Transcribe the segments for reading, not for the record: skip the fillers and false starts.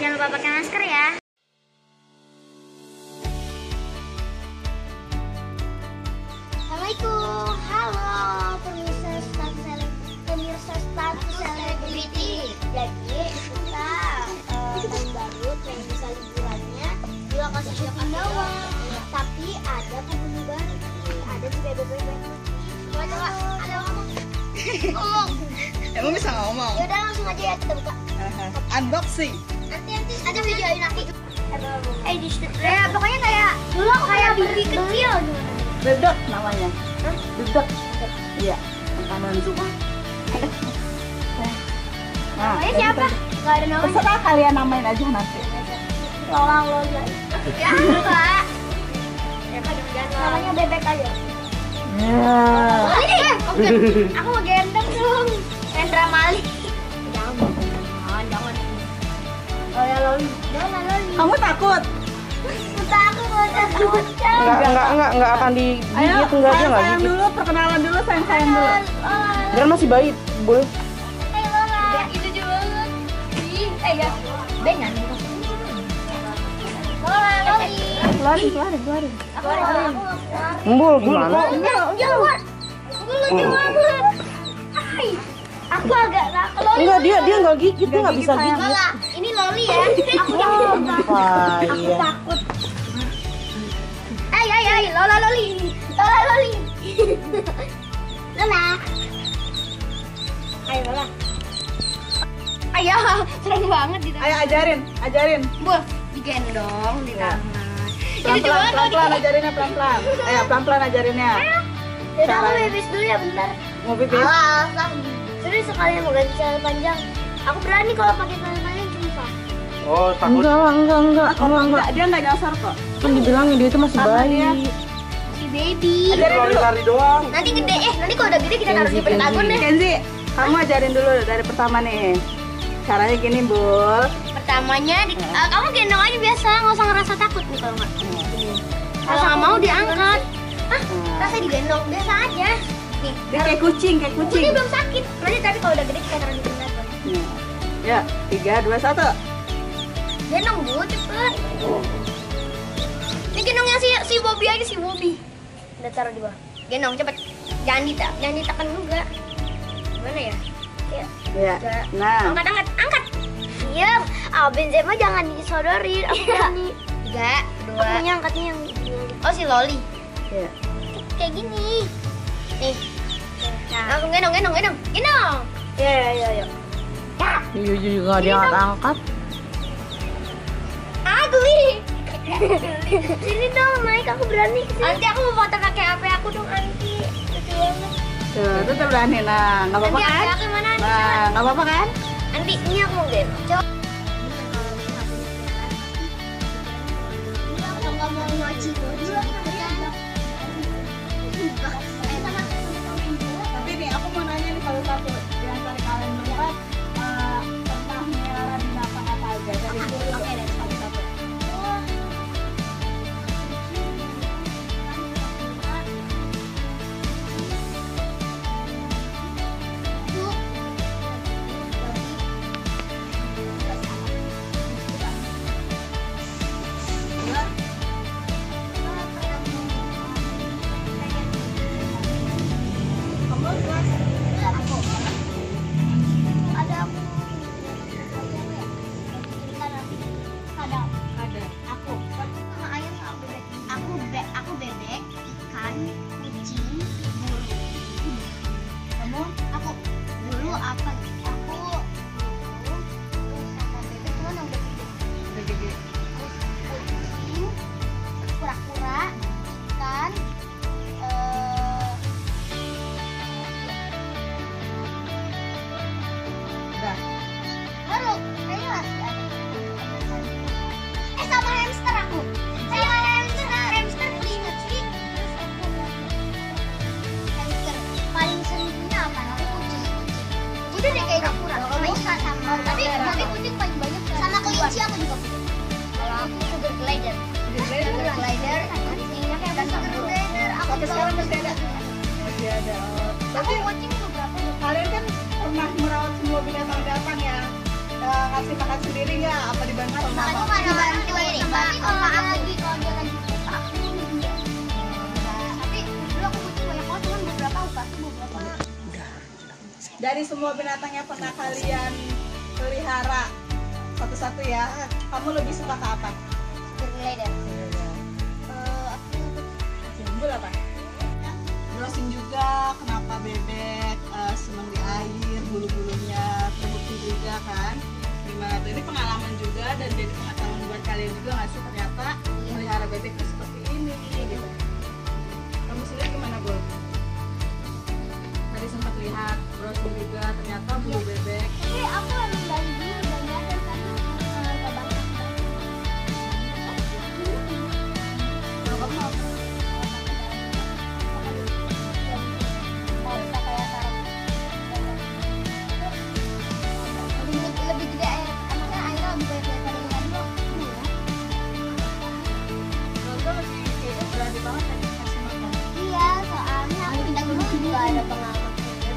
Jangan lupa pakai masker ya. Assalamualaikum, halo pemirsa status selebriti. Jadi kita tahun baru pengen bisa liburannya di lokasi shopping doang. Tapi ada penghuni baru, ada si bebek. Coba, ada ngomong. Emang bisa ngomong? Yaudah langsung aja ya kita buka. Unboxing. Nanti ada videoin aku. Di situ. Ya pokoknya kayak dulu kayak bibi kecil. Bebek namanya. Bebek. Iya. Makanan suka. Namanya siapa? Gak ada namanya. Terserah kalian namain aja nanti. Lola. Ya enggak. Namanya bebek aja. Aku mau gendong dong. Rendra Mali. Jangan. Loli. Kamu takut? Takut. Enggak akan digigit, enggak dia enggak sayang gigit. dulu, perkenalan dulu, sayang dulu. Dia masih bayi, boleh. Hai Lola. Itu juga banget. Ya. Ben nyanyi. Lola, Loli. Keluarin. Aku Embul gimana? Jangan. Aku lucu banget. Aku agak takut. Enggak, dia enggak gigit, dia enggak bisa gigit. Lola, ini Loli ya. Aku takut. Lola Loli. Lola. Ayo Lola. Ayo, serem banget di tangan. Ayo ajarin. Bos, digendong di tangan. Ini cuma Pelan-pelan ajarinnya, pelan-pelan. Ayo, pelan-pelan ajarinnya. Yaudah aku pipis dulu ya bentar. Mau pipis? Serius sekalian mau ganti celana panjang. Aku berani kalau pakai celana panjang sumpah. Oh, takut. Enggak. Dia enggak nyasar kok. Kan dibilangin dia itu masih bayi. Si baby. Lari doang. Nanti gede nanti kalau udah gede kita taruh di pentagon deh. Kenzi, kamu ajarin dulu dari pertama nih. Caranya gini, Bul. Pertamanya kamu gendong aja biasa, nggak usah ngerasa takut nih kalau nggak. Kalau nggak mau diangkat. Rasa digendong biasa aja. Nih, Dia kayak kucing. ini belum sakit. Nanti tapi kalau udah gede kita taruh di pentagon. Ya, 3, 2, 1. Gendong Bu, cepet. Ini gendongnya si Bobby aja, si Bobby. Udah taruh di bawah. Gendong cepet. Jangan ditekan juga. Gimana ya? Ya. Nah. Angkat. Iya. Benzema jangan disodorin. Aku berani. 3, 2. Aku punya angkatnya yang oh si Loli. Ya. Kayak gini. Nih. Langsung gendong. Ya. Iya juga dia angkat. Ugly. Sini dong, naik aku berani. Nanti aku mau foto pakai HP aku dong, Anti. Lucu banget. Tuh, itu berani. Nah, nggak apa-apa kan? Aku mana? Nah, nggak apa-apa kan? Anti, ini aku mau gendong. Coba. Nggak mau ngaji Tapi nih, aku mau nanya nih kalau satu di antara kalian berdua kan pernah melihara binatang apa aja dari dulu? Oke, dari satu-satu. Aku bebek, ikan, kucing, bulu. Kamu? Aku bulu apa? Aku bulu, terus sama bebek mana udah gede. Terus kucing, kura-kura, ikan, Udah. baru kayaknya masih ada. Sama hamster aku. Sama hamster inget sih. Hamster paling seringnya apa? Aku kucing. Udah deh kayak kura sama ikan sama. Tapi kucing paling banyak. Sama kelinci aku juga punya. Kalau aku sugar glider. Sugar glider. Kucingnya kayak sugar glider. Aku Sampai sekarang masih ada? Masih ada. Aku kucing beberapa. Kalian kan pernah merawat semua binatang ya? ngasih makan sendiri nggak? Apa dibantu sama Makanya mama? kalau dibantu tapi kalau lagi kalau dia lagi suka aku dia. Tapi dulu aku kucing banyak banget, cuman beberapa aku kasih beberapa. Dari semua binatang yang pernah kalian pelihara satu-satu ya, kamu lebih suka ke apa? Berleder. Simbol apa? Browsing juga kenapa bebek senang di air, bulu-bulunya terbukti juga kan? Gimana tuh? Ini pengalaman juga dan jadi pengetahuan buat kalian juga nggak sih ternyata melihara bebek itu seperti ini gitu. Kamu sendiri gimana, Bu? Tadi sempat lihat browsing juga ternyata bulu bebek. Tapi aku emang dari dulu udah nyadar karena nggak banyak. Kalau kamu apa? Lebih gede air, maksudnya airnya lebih banyak daripada yang tadi loh. Kalau masih kayaknya berani banget tadi kasih makan. Iya, soalnya aku tidak dulu juga ada pengalaman.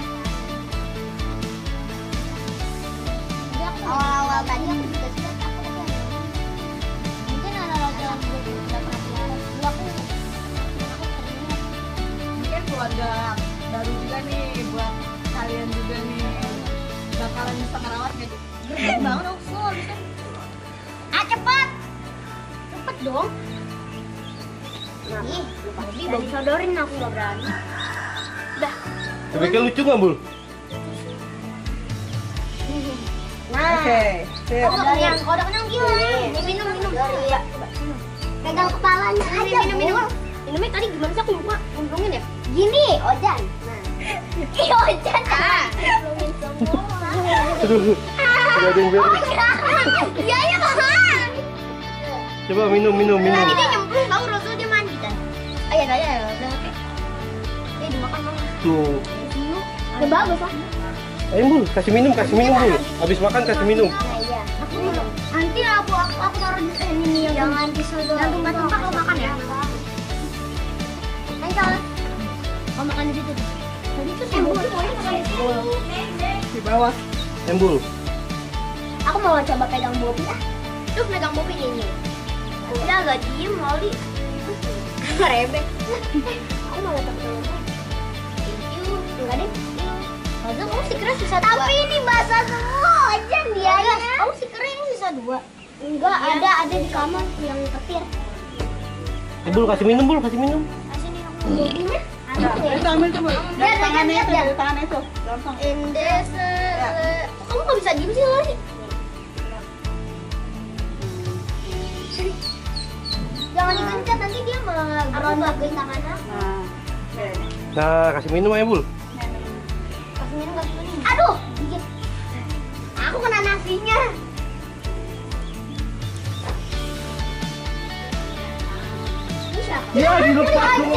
Jadi aku awal-awal tadi aku juga sudah takut aja. Mungkin anak-anak yang juga tidak pernah pelihara. Dulu aku pernah. Mungkin keluarga baru juga nih buat kalian juga nih bakalan bisa ngerawat gitu. Berat banget aku susah bisa. Cepet! Cepet dong. Ih, tadi baru sodorin aku nggak berani. Udah. Bebeknya lucu nggak, Bul? Nah, Oke, sip. kalau udah kenyang gimana? Minum. Coba. Pegang kepalanya aja. Minum. Minumnya tadi gimana sih aku lupa. Untungin ya. Gini, Ojan. Nah. Ih, Ojan. Untungin semua. Aduh, nggak ada yang beres. Iya, iya, Bang. Coba minum. Tadi dia nyemplung tahu Rasul dia mandi kan. Oh iya, udah oke. Dimakan Mama. Tuh. Udah bagus lah. Ayo, Bul, kasih minum, Bul. Habis makan kasih minum. Nah, iya. Nanti aku taruh di sini yang jangan disodor. Dan tumpah-tumpah kau makan ya. Ayo, kau makan di situ. Tadi tuh sembul makan di situ. Di bawah. Bul. Aku mau coba pegang Bobby ah. Tuh pegang Bobby ini. Dia agak diem Molly. Rebek. Aku mau coba pegang Bobby. Thank you. Enggak deh. Masa kamu stikernya sisa 2? Tapi ini basah semua aja dia ya. Kamu stikernya yang sisa 2? Enggak, ada di kamar yang petir. Bul, kasih minum. Kasih nih aku Bobby-nya. Itu ambil tuh, Bu. Dari tangannya itu, dari tangannya itu. Gampang. Kamu nggak bisa diem sih lari. Jangan digencet nanti dia malah gerontokin tangan aku. Nah, oke. Nah, kasih minum aja, Bul. Kasih minum. Aduh, gigit. Aku kena nasinya. Ya, dilepas dulu.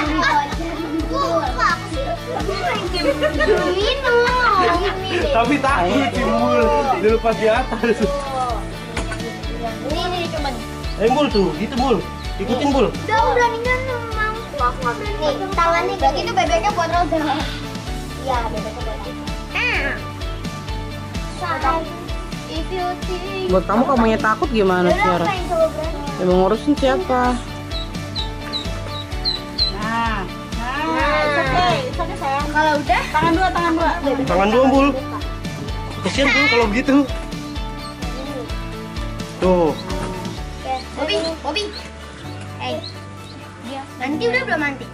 Minum. Tapi takut, Bul. Dilepas di atas. Ini coba. Ayo, Bul, tuh. Gitu, Bul. Ikutin, Bul. Udah beraninya mampu aku nggak berani. Nih, tangannya berarti itu bebeknya buat Rosa. Iya, bebeknya buat aku. If you think. Buat kamunya takut gimana, Tiara? Apa yang coba berani? Yang ngurusin siapa? Nah, it's okay sayang. Kalau udah, Tangan dua. Tangan dua, Bul. Kasian, Bul, kalau begitu. Tuh. Bobby. Dia. Nanti udah belum nanti?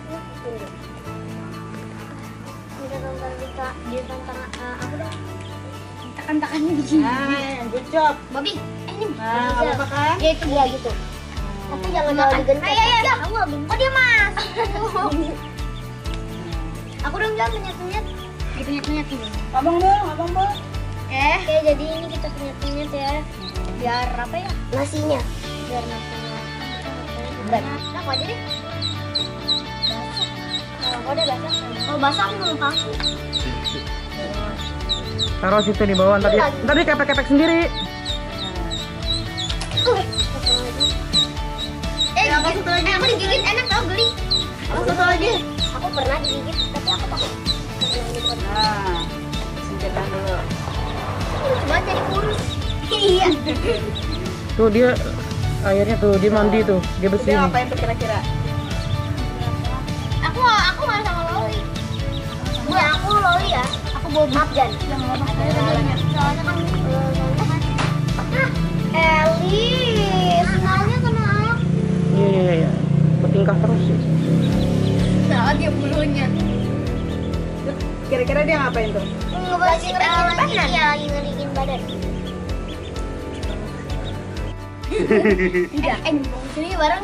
Dia tentang aku dong. Tekan-tekannya di sini. Nah, good job. Bobby, ini. Nah, nggak apa-apa kan? Ya itu dia gitu. Tapi jangan terlalu digencet. Ayo. Aku nggak bingung. Kok dia mas? Aku dong jangan penyet-penyet. Dipenyet-penyet dulu. Ngomong, Bu. Oke, jadi ini kita penyet-penyet ya. Biar apa ya? Nasinya. Biar nasinya. Berat. Nah, aku aja deh. Basah. Kalau udah basah. Kalau basah aku mau pakai. Taruh situ di bawah, ntar kepek-kepek sendiri. Aku digigit enak tau geli. Satu lagi. Aku pernah digigit, tapi aku takut. Nah, singkirkan dulu. Lucu banget jadi kurus. Iya. Tuh dia airnya tuh, dia mandi tuh, dia Dia bersihin. ngapain tuh kira-kira? Aku main sama Loli. Ya aku Loli ya. Aku bawa Abjan. Yang mau soalnya kan Eli, senangnya kena aku. Iya. Bertingkah terus sih. Salah dia bulunya. Kira-kira dia ngapain tuh? Ngebersihin badan. Iya, lagi ngerikin badan. Tidak, sini bareng.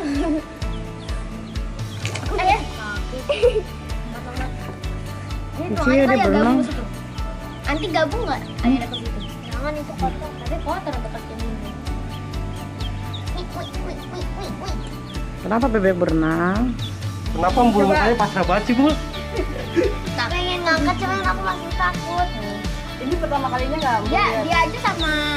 Ya. Ini Di sini ada berenang. Nanti gabung nggak airnya ke situ? Jangan itu kotor, tapi kotor dekat ini. Wih. Kenapa bebek berenang? Kenapa bulu mukanya pasrah banget sih, Bu? Tak pengen ngangkat, cuman aku masih takut. Ini pertama kalinya nggak? Ya, dia aja sama